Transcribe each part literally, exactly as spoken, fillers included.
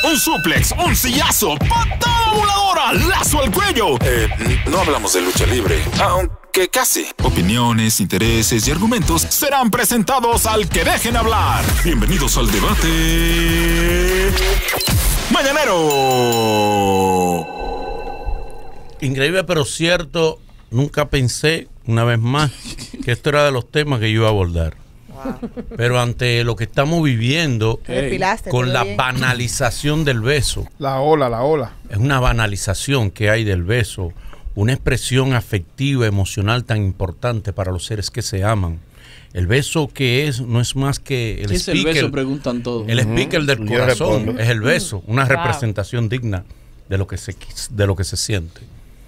un suplex, un sillazo, patada voladora, lazo al cuello. Eh, no hablamos de lucha libre, aunque casi. Opiniones, intereses y argumentos serán presentados al que dejen hablar. Bienvenidos al debate mañanero. Increíble pero cierto, nunca pensé, una vez más, que esto era de los temas que yo iba a abordar. Wow. Pero ante lo que estamos viviendo, hey, con la bien. banalización del beso. La ola, la ola. Es una banalización que hay del beso, una expresión afectiva, emocional tan importante para los seres que se aman. El beso que es, no es más que el ¿Qué speaker. Es el beso? Preguntan todos. El speaker uh-huh. del Yo corazón respondo. es el beso, una wow. representación digna de lo que se, de lo que se siente.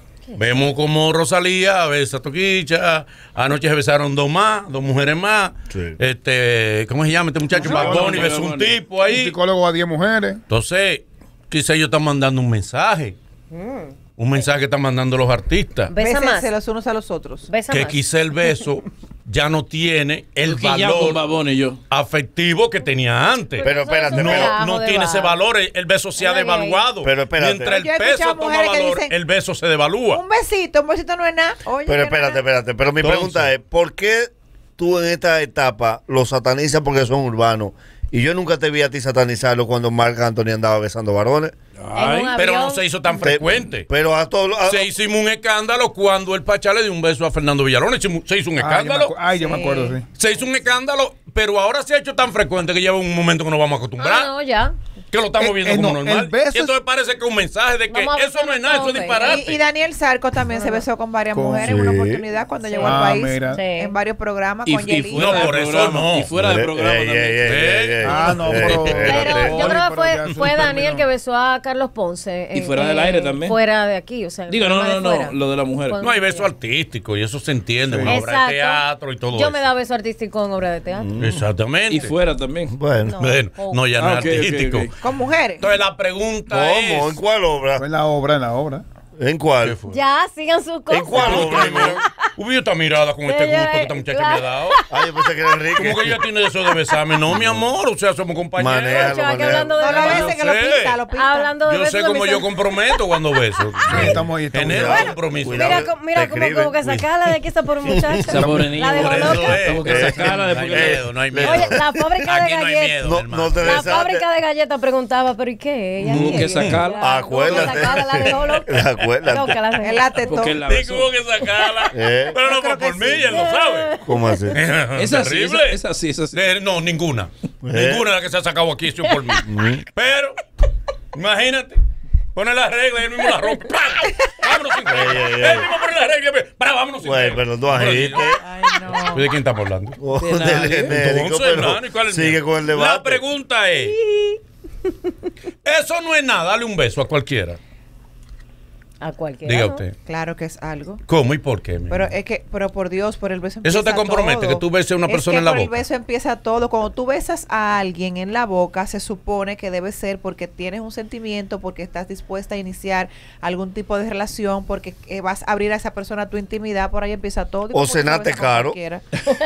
Vemos como Rosalía besa a Toquicha, anoche se besaron dos más, dos mujeres más. Sí. Este, ¿cómo se llama este muchacho? Bad Bunny besó un tipo ahí. Un psicólogo a diez mujeres. Entonces, quizá ellos están mandando un mensaje. Mm. Un mensaje que están mandando los artistas. Besa más. los unos a los otros. Besa que más. quizá el beso ya no tiene el valor yo. afectivo que tenía antes. Pero espérate, no, pero, no tiene ese valor, el, el beso se ha devaluado. Pero espérate. Mientras el peso toma valor, dicen, el beso se devalúa. Un besito, un besito no es nada. Oye, pero espérate, espérate. Pero mi Entonces, pregunta es, ¿por qué tú en esta etapa los satanizas porque son urbanos? Y yo nunca te vi a ti satanizarlo cuando Marc Anthony andaba besando varones. Ay, pero no se hizo tan frecuente. Pero a todos Se hicimos un escándalo cuando el Pachá le dio un beso a Fernando Villalón. Se hizo un escándalo. Ay, yo me acuerdo, sí. Se hizo un escándalo, pero ahora se ha hecho tan frecuente que lleva un momento que nos vamos a acostumbrar. Ah, no, ya. Que lo estamos viendo eh, eh, como no, normal. Y entonces parece que un mensaje de que eso no es nada, eso es disparate. Y, y Daniel Sarco también se besó con varias con, mujeres en sí. una oportunidad cuando sí. llegó al país. Ah, sí. En varios programas y, con Yelita. No, por eso no. Y fuera del programa ey, también. Ey, ey, ey, ah, no, pero... Pero yo creo que fue, fue Daniel que besó a Carlos Ponce. Y fuera del aire también. Fuera de aquí, o sea. Digo, no, no, no, lo de la mujer. No hay beso artístico y eso se entiende. Una obra de teatro y todo eso. Yo me da beso artístico en obra de teatro. Exactamente. Y fuera también. Bueno. No, ya no es artístico. Con mujeres. Entonces la pregunta ¿Cómo? es... ¿En cuál obra? En la obra, en la obra. ¿En cuál? Ya, sigan sus cosas. ¿En cuál obra? Hubo esta mirada con este gusto que esta muchacha me ha dado. Ay, yo pensé que era Enrique. ¿Cómo que ella tiene eso de besarme? No, mi amor, o sea, somos compañeros. Manéjalo, hablando de no, lo veces que lo pinta, lo pinta. Hablando de yo sé cómo yo comprometo cuando beso. Sí, estamos ahí, estamos Genero ahí. compromiso. Mira, mira como, como que sacarla de aquí está por un muchacho. Esa pobre niña. La dejó loca. Tengo que sacarla de No hay miedo, no hay miedo. Oye, la fábrica de Aquí no hay galletas. miedo, No, no te La besaste. fábrica de galletas preguntaba, pero ¿y qué? Ella Tuvo quiere. que sacarla. La- Acuérdate. sacarla, la dejó loca. Acuérdate. Loca la Él la tetó. Porque él la Sí, besó. tuvo que sacarla. Eh. Pero no fue por mí, él lo sabe. ¿Cómo así? Esa sí, Terrible. esa, esa sí, esa sí. De- no, ninguna. Ninguna de las que se ha sacado aquí es por mí. Pero, imagínate, pone la regla y él mismo la rompe. ¡Pam! Vámonos sin regla. Ey, ey, ey. Él mismo pone la regla y ¡para! Vámonos sin Güey, regla. pero no agite. Ay, no. ¿De quién estamos hablando? Oh, del genérico, Entonces, pero hermano, ¿y cuál es el sigue mío? con el debate. La pregunta es: eso no es nada, dale un beso a cualquiera. A cualquiera. Diga ¿no? usted. Claro que es algo. ¿Cómo y por qué? mi Pero amor? es que, pero por Dios, por el beso Eso empieza te compromete, todo. que tú beses a una Es persona que en la por boca. el beso empieza todo. Cuando tú besas a alguien en la boca, se supone que debe ser porque tienes un sentimiento, porque estás dispuesta a iniciar algún tipo de relación, porque eh, vas a abrir a esa persona tu intimidad, por ahí empieza todo. Y O como que cenaste se besa con caro. cualquiera.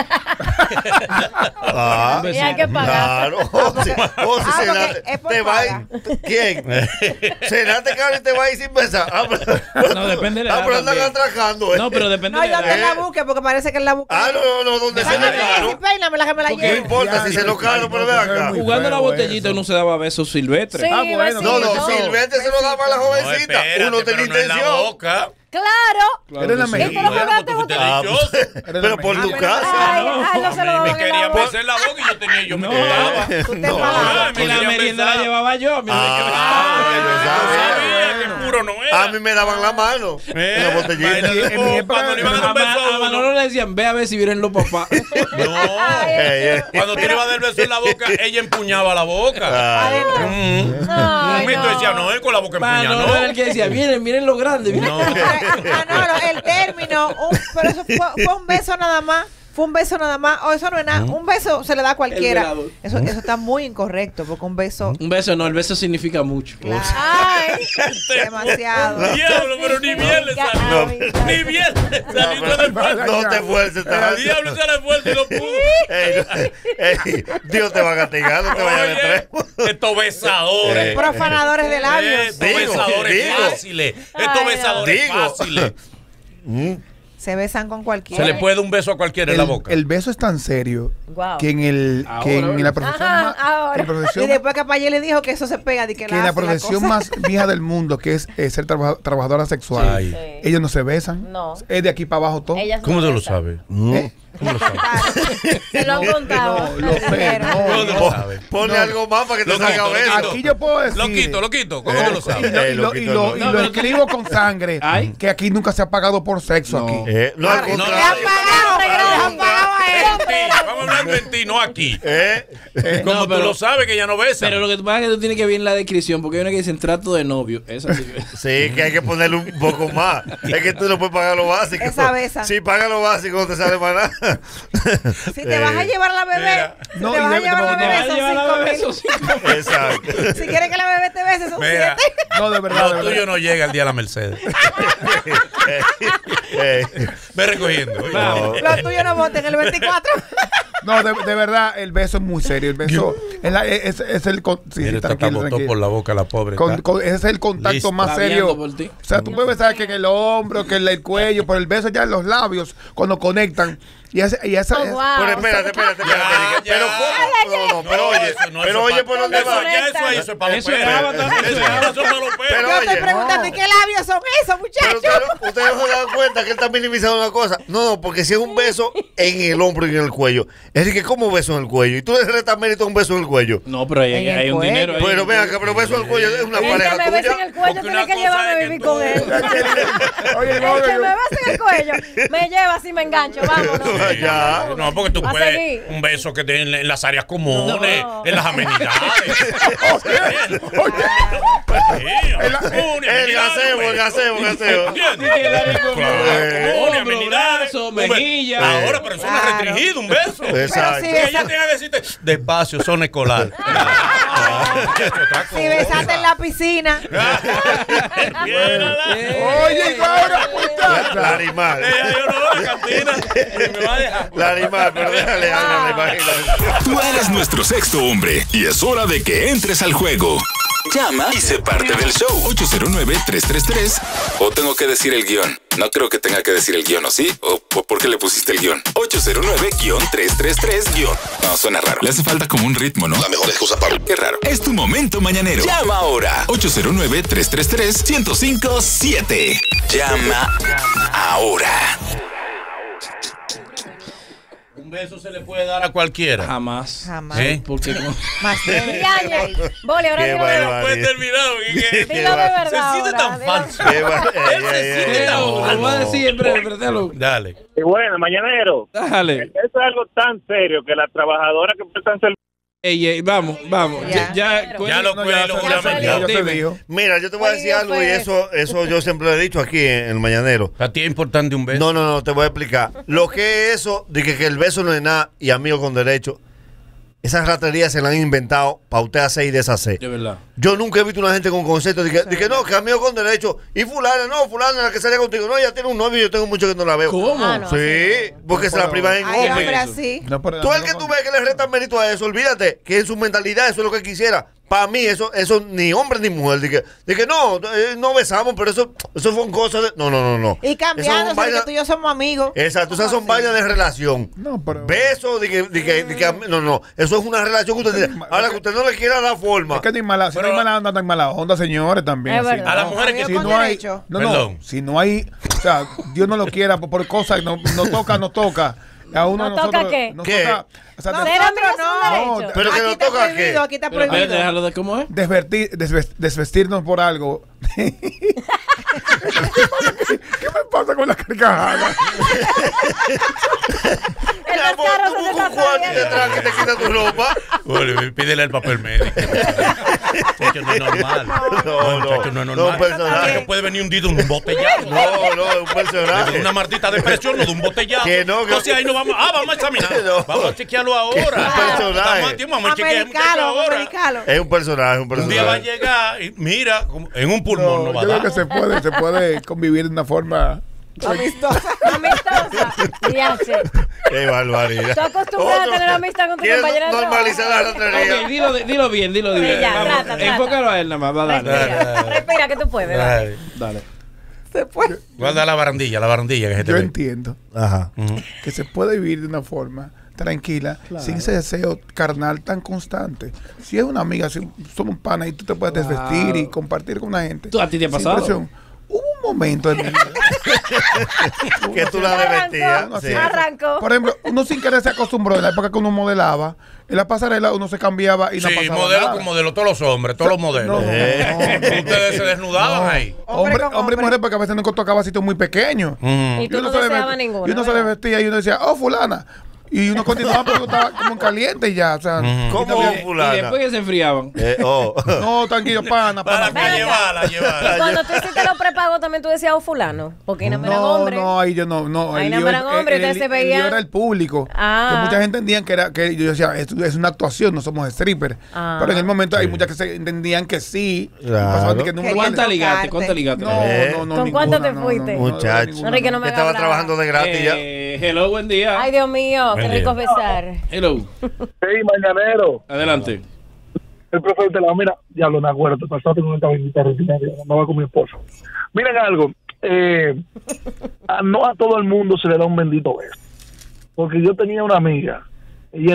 Ah, Y hay que pagar. claro. O si, o si ah, porque cenaste, es por te va paga. ¿Quién? Cenaste caro y te va a ir sin besar. Ah, pero, No, depende de la ah, edad pero andan también. atracando. ¿eh? No, pero depende No, de y la donde él edad. la busque, porque parece que él la busca. Ah, no, no, no, donde se Sácame lo esa caro. y peínamela que me la No lleve. importa si se lo caro, pero ve acá. Muy Jugando a la feo botellita eso. uno se daba besos silvestres. Sí, Ah, bueno, besito. No, no, No. Silvestre se lo daba a la No, jovencita. espérate, Uno tenía pero no en la intención. boca. Claro. Era en la que mejilla. ¿Y tú lo Bueno, jugaste porque usted? usted es delicioso. Era Pero la por mejilla. tu casa. Ay, ay, no se lo Me daban en quería la boca. besar la boca y yo tenía, yo me No. quedaba. Tú te No. pagas. Ah, Y la quería merienda besar. la llevaba yo. A mí no me quedaba. Ah, Yo yo sabía sabía. que puro no era. A mí me daban la mano en la botellita. Imagínate En mi tú, época- cuando le iban a dar A, un beso Ma- a a uno. Manolo le decían, ve a ver si vienen los papás. No. Ey, ey. Cuando tú le ibas a dar el beso en la boca, ella empuñaba la boca. Adentro. Mm. Ay, Un mito no. decía, no, él con la boca empuñada, Manolo era el no. que decía, miren, miren lo grande. Miren. No. Ah, no, no, el término, un- pero eso fue, fue un beso nada más. fue un beso nada más, o eso no es nada, un beso se le da a cualquiera. Eso, eso está muy incorrecto, porque un beso... Un beso no, el beso significa mucho. Claro. Ay, demasiado. Diablo, pero ni bien le salió. Ni bien le salió. No te fuerces. El diablo se le fuerte y lo pudo. Ey, ey, Dios te va a castigar, no te vayas de tres. Estos besadores. Eh, Profanadores de labios. Estos Digo, besadores digo. fáciles. Estos besadores Digo. fáciles. Se besan con cualquiera. Se le puede dar un beso a cualquiera en la El, boca. el beso es tan serio Wow. que en el que en, Ahora. la profesión Ajá, más ahora. en la profesión Y después que Payé le dijo que eso se pega, de que, que en la profesión más vieja del mundo, que es eh, ser trabaja- trabajadora sexual, Ay. Sí. ellos no se besan. No. Es de aquí para abajo todo. Ellas ¿Cómo no te lo besan. sabes? ¿Eh? ¿Cómo lo sabes? Se lo han contado. No, lo sé, no, ¿Cómo te no. lo sabes? Ponle algo más para que te Lo salga quito, lo beso. quito. Aquí yo puedo decir. Lo quito, lo quito. ¿Cómo Eh, te lo Y sabes? lo, Eh, y lo- y loquito, lo- no. y No, lo pero- escribo con sangre, Ay. que aquí nunca se ha pagado por sexo No. aquí. Eh, no, al no, Le han contrario. pagado, no, le han pagado a él. En ti, vamos hablando en ti, no aquí. Eh, Como No, tú pero- lo sabes que ya no besan. Pero lo que pasa es que tú tienes que ver en la descripción, porque hay una que dice trato de novio. Esa sí que... Sí, que hay que ponerle un poco más. Es que tú no puedes pagar lo básico. Esa besa. Si pagas lo básico, no te sale más nada. Si te vas a llevar a la bebé, Mira. si No, te y vas a debe- llevar a la te bebé, Ay, son lleva la cinco bebé, mil. son cinco. Exacto. Si quieres que la bebé te bese, son Mira, siete. No, de verdad, de lo tuyo verdad. no llega el día de la Mercedes. Eh, Ve recogiendo. oye. no. Los tuyos no voten el veinticuatro. No, de, de verdad, el beso es muy serio. El beso es, la- es, es el. con- Sí, Mira, sí, esta tranquilo, botó tranquilo. por la boca la pobre. Con- está. con- ese es el contacto Listo. más Está serio. viendo por ti. O sea, tú puedes besar que en el hombro, que en el cuello, pero el beso ya en los labios, cuando conectan. Y esa. Y esa Oh, es- wow. Pero espérate, espérate, espérate. Ya, Pero ya. ¿cómo? No, no, pero No, oye, eso no, pero eso oye, pa- ¿por dónde eso, va? ya eso ahí, eso es para los Eso es perros. Avatar, Eso eso es es Avatar. eso es para los Pero perros. Yo oye, estoy preguntando, ¿y qué labios son esos, Pero muchachos? ustedes, ustedes no se dan cuenta que él está minimizando una cosa. No, no, porque si es un beso en el hombro y en el cuello. Es decir, que ¿cómo beso en el cuello? Y tú le restas mérito a un beso en el cuello. No, pero hay, En el hay un cuello. dinero ahí. Pero vean que pero beso en el cuello es una El que pareja me besa en tuya. el cuello Porque tiene una que cosa llevarme a es que vivir tú- con él. Oye, no, El que yo- me besa en el cuello me lleva así me engancho. Vámonos. Ya. No, porque tú A puedes seguir. un beso que tiene en, en las áreas comunes, No. en las amenidades. El- El gaseo, el gaseo, el gaseo. ¿Entiendes? Claro, Hombro, amenidades, brazo, un be- mejilla. Ahora, pero eso no es Claro. restringido, un beso. Exacto. sí, Que esa- ella tenga que decirte despacio, zona escolar. Si besaste en la piscina. Oye, y ahora, muchacha. La animal. Yo no la cantina. Me va a dejar. La animal, pero déjale hablar, imagínate. Tú eres nuestro sexto hombre y es hora de que entres al juego. Llama y sé parte del show. ocho cero nueve, tres tres tres. O tengo que decir el guión. No creo que tenga que decir el guión, ¿o sí? ¿O, o por qué le pusiste el guión? ocho cero nueve, tres tres tres, guión. No, suena raro. Le hace falta como un ritmo, ¿no? La mejor excusa para... Qué raro. Es tu momento mañanero. Llama ahora. ocho cero nueve, tres tres tres, uno cero cinco siete. Llama ahora. Un beso se le puede dar a cualquiera. Jamás. Jamás. ¿Eh? Porque no. Más Yañez. Boli, ahora Qué dilo de verdad. barbaridad. Puede terminar. porque- Dilo de verdad. Se siente ahora, tan dilo. falso. Qué va- ey, Él se ey, ey, siente ey. tan Lo falso. voy a decir en breve, pero déjalo. Dale. Y bueno, mañanero, Dale. eso es algo tan serio que las trabajadoras que prestan servicio Ey, ey, vamos, vamos. Ya. Ya, ya, Ya lo No, cuida ya y lo se- cuida ya fue mejor. ya se Dime. dijo. Mira, yo te voy a Oye, decir algo y fue- eso, eso yo siempre lo he dicho aquí en el Mañanero. Para ti es importante un beso. No, no, no, te voy a explicar. Lo que es eso, de que, que el beso no es nada y amigo con derecho, esas raterías se las han inventado para usted hacer y deshacer. De verdad. Yo nunca he visto una gente con concepto de que, de que no, que amigo con derecho. Y fulana, no, fulana la que salía contigo. No, ella tiene un novio y yo tengo mucho que no la veo. ¿Cómo? Ah, no, Sí, así porque se la privan en Hay hombre. hombre así. No, pero- Tú el que tú ves que le restan mérito a eso, olvídate que en su mentalidad eso es lo que quisiera. Para mí eso eso ni hombre ni mujer. De que, de que no, eh, no besamos, pero eso, eso fue cosas de... No, no, no, no. Y Eso cambiando, son que vainas- tú y yo somos amigos. Exacto, esas son vainas de relación. No, pero- Besos, de que, de que, de que- no, no, eso es una relación que usted tiene. Ahora que usted no le quiera dar forma. Es que no hay mala, si no hay mala onda, no hay mala onda, señores, también. Es así, verdad. A las ¿no? mujeres que Si con no hay, derecho. no, no, Perdón. si no hay, o sea, Dios no lo quiera por, por cosas, no, no toca, no toca. A uno ¿No de nosotros, toca qué? nos ¿Qué? toca, o sea, No, de- Ser amigos no. es un derecho. Pero que aquí nos está toca prohibido, qué. aquí está Pero espérate, prohibido. déjalo de cómo es. desvertir, desves- desvestirnos por algo. ¿Qué me pasa con la carcajada? El descarro se te está saliendo. detrás que te quita tu ropa. Bueno, pídele el papel médico. Eso no es normal. No, no. Eso no es normal. No, personaje. Que puede venir hundido en un botellazo. No, no, es un personaje. De una martita de presión, no de un botellazo. Que no, que- Entonces ahí no vamos. Ah, vamos a examinar. No. Vamos a chequearlo ahora. Que es un personaje. Estamos a tiempo, vamos a chequear muchacho Americano, ahora. americano. Es un personaje, un Un día va a personaje. llegar y mira, como en un pulmón no, No, va yo a creo que dar. se puede, se puede convivir de una forma. Amistosa. Amistosa. Ya sé. Qué barbaridad. Tú acostumbrado a tener amistad con tu ¿Quieres compañera de normalizar la trabajo? ratería? Ok, dilo, dilo bien, dilo bien. Sí, ya, Vamos, trata, trata. enfócalo a él nada más, va, dale. Respira, respira que tú puedes. dale. Ay, Dale. Se puede. guarda la barandilla, la barandilla que se te Yo ve. entiendo Ajá. Ujú. que se puede vivir de una forma tranquila, sin ese deseo carnal tan constante. Si es una amiga, si somos panas y tú te puedes Claro. desvestir y compartir con una gente. ¿Tú, a ti te ha sin pasado? presión. Hubo un momento en mi vida. Que tú la Arrancó, desvestías. Uno Sí. hacía eso. Arrancó. Por ejemplo, uno sin querer se acostumbró en la época que uno modelaba. En la pasarela uno se cambiaba y no Sí, pasaba modelo nada. con modelo, todos los hombres, todos los modelos. No, Eh. no, no. Ustedes se desnudaban No. ahí. Hombre, Hombre con hombre y hombre. mujer, porque a veces nos tocaba sitios muy pequeños. Ujú. Y tú uno no se le deseabas vest- ninguno. y uno se le ¿verdad? vestía y uno decía, oh, fulana. Y uno continuaba porque uno estaba como en caliente y ya. O sea, ¿Cómo, y Y fulana? después que se enfriaban. Eh, oh. no, tranquilo, pana, Para pana. que llevarla, Y llevarla. cuando tú hiciste los prepagos también tú decías, oh, fulano. Porque ahí no me eran No, hombres. no, ahí yo no, no. Ahí el no lío- eran hombres, el- ustedes se el veían- lío era el público. Ah. Que mucha gente entendía que era, que yo decía, es, es una actuación, no somos strippers. Ah. Pero en el momento hay muchas que se entendían que sí. y Claro. pasaban de que no, Querían ¿Cuánta tocarte. ligaste? ¿Cuánta ligaste? no, Eh. no, no, ¿Con ninguna, cuánto te no, fuiste? no, no, Muchacho. ninguna, Enrique, no no. me Estaba hagas trabajando de gratis ya. Eh, hello, buen día. Ay, Dios mío, qué Buen rico día. besar. Hello. Sí, mañanero. Adelante. El profe de la mira, ya lo me acuerdo, te pasaste con esta bendita rutina que andaba con mi esposo. Miren algo, eh, a, no a todo el mundo se le da un bendito beso. Porque yo tenía una amiga, y era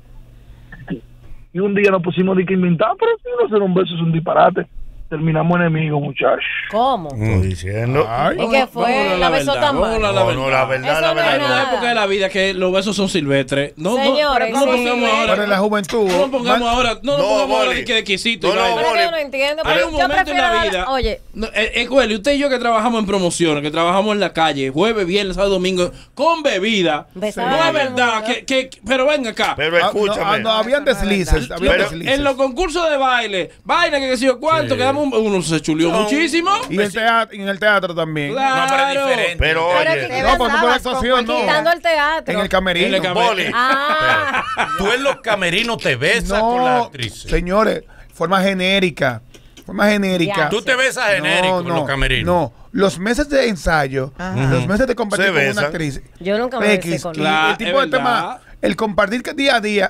y un día nos pusimos de que inventar, pero si no se da un beso es un disparate. Terminamos enemigos, muchachos. ¿Cómo? Estoy diciendo. Ay, ¿Y qué fue? Vámonos a La besó verdad, tan mal. vámonos a No, no, la verdad, Eso la no es verdad. Hay no. una nada. época de la vida que los besos son silvestres. No, no, Señores, no, lo ¿cómo pongamos silvestre? ahora. Pero en la juventud. No lo pongamos man- ahora. No lo No, pongamos ahora Boli. de que de exquisito. No, y no, vaina. Pero Boli. yo no entiendo. Hay Pero un yo momento en prefiero la dar- vida. Oye, No, eh, eh, Cueli, usted y yo que trabajamos en promociones, que trabajamos en la calle, jueves, viernes, sábado, domingo, con bebida. besar No a es todo el verdad, mundo. que, que, pero ven acá. Pero Ah, no, escúchame. ah, no, habían deslices. Pero- Habían Pero- deslices. En los concursos de baile, vaina que qué sé yo cuánto, Sí. quedamos un- uno se chulió Son- muchísimo. Y en, teatro, y en el teatro también. Claro. No, pero es diferente. Pero Pero oye, que- No, pues no por besabas con actuación, no. quitando el teatro. En el camerino. En el camerino. Boli. Ah, Tú en los camerinos te besas con las No, actrices. señores, forma genérica. Forma genérica. Ya. Tú te besas genérico en los camerinos. No, los meses de ensayo, los meses de compartir Se con besan. una actriz. yo nunca me besé X, con y él. Claro, el tipo es de tema, verdad. el compartir que día a día.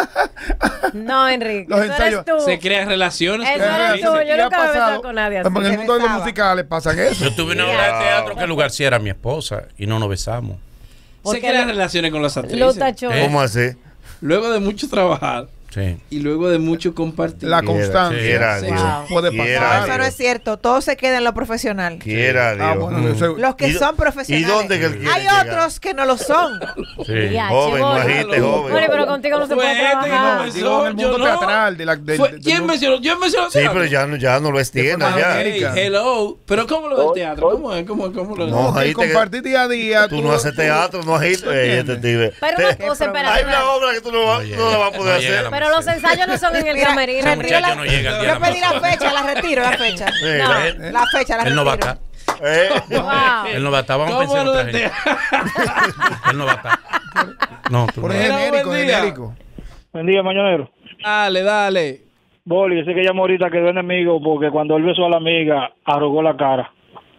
No, Enrique. Los eso ensayos. eres tú. Se crean relaciones. Eso con eres actrices. tú. Yo Y ha nunca me he besado pasado- con nadie Pues, en así. el mundo de los besaba. musicales pasan eso. Yo tuve una obra de teatro que el lugar sí era mi esposa y no nos besamos. Se Porque crean lo- relaciones con las Lo actrices. tachó. ¿Eh? ¿cómo así? Luego de mucho trabajar Sí. y luego de mucho compartir. La Quiera, constancia. quiera Sí. Dios. Wow. Puede Quiera pasar. Eso no es cierto. Todo se queda en lo profesional. Quiera Ah, Dios. bueno, eso- Los que ¿Y do- son ¿Y profesionales. dónde que él quiere Hay llegar? otros que no lo son. Sí. Ya, Joven, chivo, no agite, Bueno, joven. Bueno, pero contigo no se Fue puede este que trabajar. no me- Digo, en el Yo mundo no. teatral. De la, del- Fue- del- ¿Quién del- mencionó? ¿Yo mencionó Sí, teatro? pero ya no, ya no lo extiendas forma ya. genérica. Hey, hello. Pero ¿cómo lo del teatro? ¿Cómo es? ¿Cómo, cómo lo No, el ahí te- compartir día a día. Tú no haces teatro, no agitas. Ey, este tío. Pero Te- una cosa, problema. espérate. Hay una obra que tú no, vas- Oye, no la vas a poder no llega hacer. la Pero los ensayos no son en el Mira, camerino. Ese retiro muchacho la- no llega al día Yo de la pedí la misa. fecha, la retiro, la fecha. Sí, No. ¿eh? La fecha, la Él no va a retiro. estar. Eh, Wow. Él no va a estar. Vamos a ¿Cómo pensar en lo otra del gente. teatro? Él no va a estar. No, tú Por no. Hello, genérico, buen día. genérico. Buen día, mañanero. Dale, dale. Boli, ese que llamó ahorita quedó enemigo porque cuando él besó a la amiga, arrugó la cara.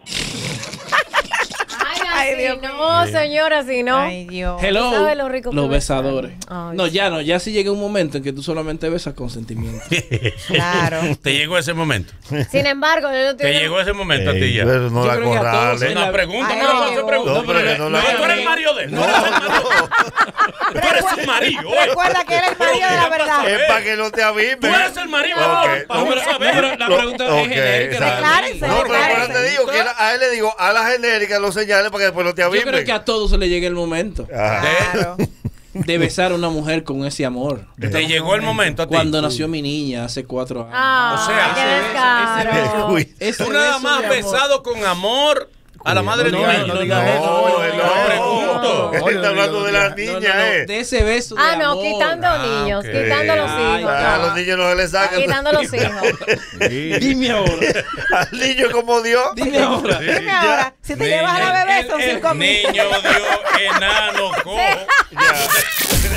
Ay, Ay, así Dios no, señora, si no. Ay, Dios. Hello. ¿Sabes lo rico que Los besar? besadores. Ay, No, sí. ya no. Ya sí llega un momento en que tú solamente besas con sentimiento. Claro. Te llegó ese momento. Sin embargo, yo no Te estoy. llegó ese momento a ti ey, ya. pero no Yo la creo que a todos corrales. en la- Una pregunta, Ay, no le vas a llegó. hacer pregunta. No, pero que no la- No, tú eres el marido de él. No, Tú eres el marido. Tú eres su marido. oye. Recuerda que él es el Pero marido de la mira, verdad. pasa- Es para que no te avisen. Tú eres el marido de Ok. él. Para No, uno pero- saber. no, pero la pregunta es Ok, genérica. exacto. Declárense, No, pero ahora declárense. te digo que a él le digo a la genérica los señales para que después no te Yo avisen. creo que a todos se le llega el momento Ajá. Claro. de besar a una mujer con ese amor. Te llegó el momento a ti. Cuando nació mi niña hace cuatro años. Ah, O sea, qué ese descaro. Uy. Ese Tú nada beso más de amor. besado con amor A la madre no, de no, niño. no, No, diga no, eso. no, No, no, pregunto. Él está hablando de las niñas, No, no, no, eh. de ese beso de Ah, no, amor. quitando Ah, niños, ok. quitando los Ay, hijos. A no. los niños no se les sacan. Quitando los hijos. Dime ahora. Al niño como Dios. Dime ahora. Dime ahora, si te llevas a la bebé son cinco mil. Niño, Dios, enano, cojo. Ya.